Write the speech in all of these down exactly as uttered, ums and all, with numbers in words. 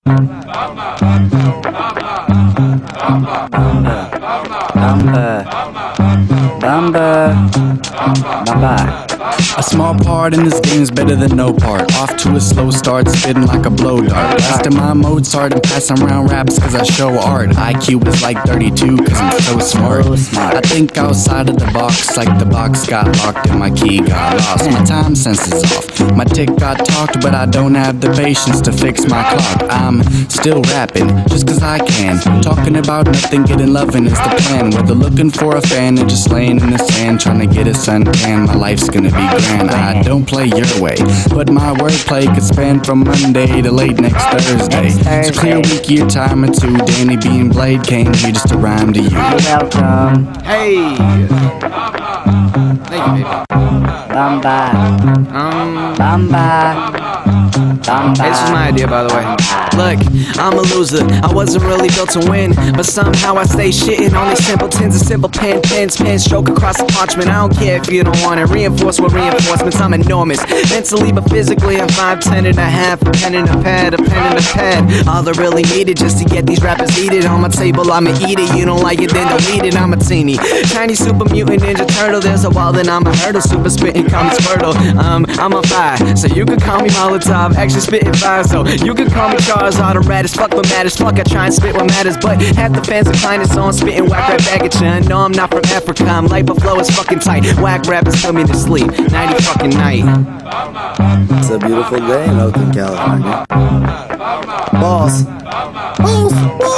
A small part in this game's better than no part. Off to a slow start, spitting like a blow dart. Blasting my Mozart and passing around raps cause I show art. I Q is like thirty-two cause I'm so smart. I think outside of the box like the box got locked and my key got lost. My time sense is off, my tick got talked, but I don't have the patience to fix my clock. I'm still rapping just cause I can. Talking about nothing, getting loving is the plan. Whether looking for a fan or just laying in the sand trying to get a suntan, my life's gonna be grand. I don't play your way, but my wordplay could span from Monday to late next Thursday. So clear week, year time or two. Danny B and Blade came here just to rhyme to you. You're welcome. Hey! Thank you, baby. Bamba. Um, Bamba. Bamba. Hey, this was my idea, by the way. Look, I'm a loser. I wasn't really built to win, but somehow I stay shitting on these simpletons. A simple pen, pens, pen stroke across the parchment. I don't care if you don't want it. Reinforce with reinforcements. I'm enormous, mentally but physically I'm five ten and a half. A pen and a pad, a pen and a pad. All I really needed just to get these rappers heated on my table. I'ma eat it. You don't like it, then delete it. I'm a teeny tiny super mutant ninja turtle. There's a wall, then I'm a hurdle. Super spitting comes fertile. Um, I'm on fire, so you could call me Molotov. Actually spitting fire, so you could call me Charizard. The raddest, fuck what matters. Fuck, I try and spit what matters, but half the fans inclined, so I'm spitting whack right back at you. I know I'm not from Africa. I'm light, but flow is fucking tight. Whack rappers put me to sleep. Nighty fucking night. It's a beautiful day in Oakland, California. Balls. Balls.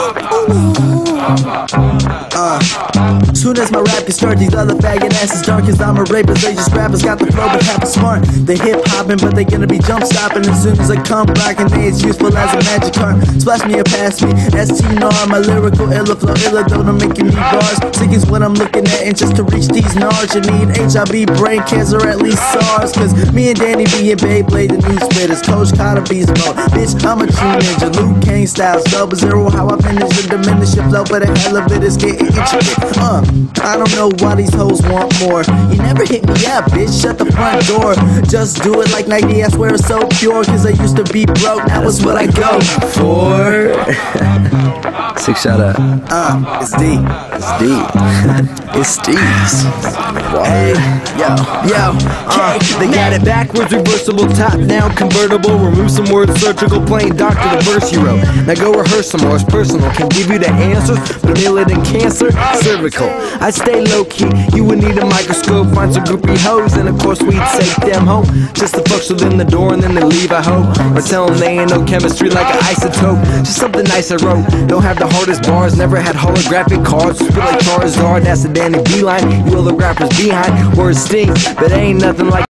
Uh, soon as my rap can start, these other faggot asses dark. Cause I'm a rapist, they just rappers got the flow but half as smart. They hip hopping, but they gonna be jump stopping as soon as I come back. And they as useful as a magic card. Splash me or pass me, S T N R. My lyrical illa flow, illa though to making me bars. Sick is what I'm looking at, and just to reach these nards, you need H I V, brain cancer, at least SARS. Cause me and Danny B and Beyblade, the new spitters. Coach Carter beast mode, bitch, I'm a true ninja. Luke Kane styles, double zero, how I finish and diminish your flow, but a hell of it is getting intricate. Uh, I don't know why these hoes want more. You never hit me up, bitch, shut the front door. Just do it like Nike, I swear it's so pure. Cause I used to be broke, now it's what I go for. Six shot up. Uh, It's D. It's D. It's D's. Hey, yo, yo, uh, they got it backwards, reversible, top down, convertible. Remove some words, surgical, plain doctor, the verse you wrote. Now go rehearse some more, it's personal. Can give you the answers, but a million cancer, cervical. I stay low key, you would need a microscope. Find some groupie hoes, and of course we'd take them home. Just to fuck them in the door and then they leave, I hope. Or tell them they ain't no chemistry like an isotope. Just something nice I wrote. Don't have the hardest bars, never had holographic cards. Spit like Charizard, that's the Danny B line. You other rappers behind, words sting, but ain't nothing like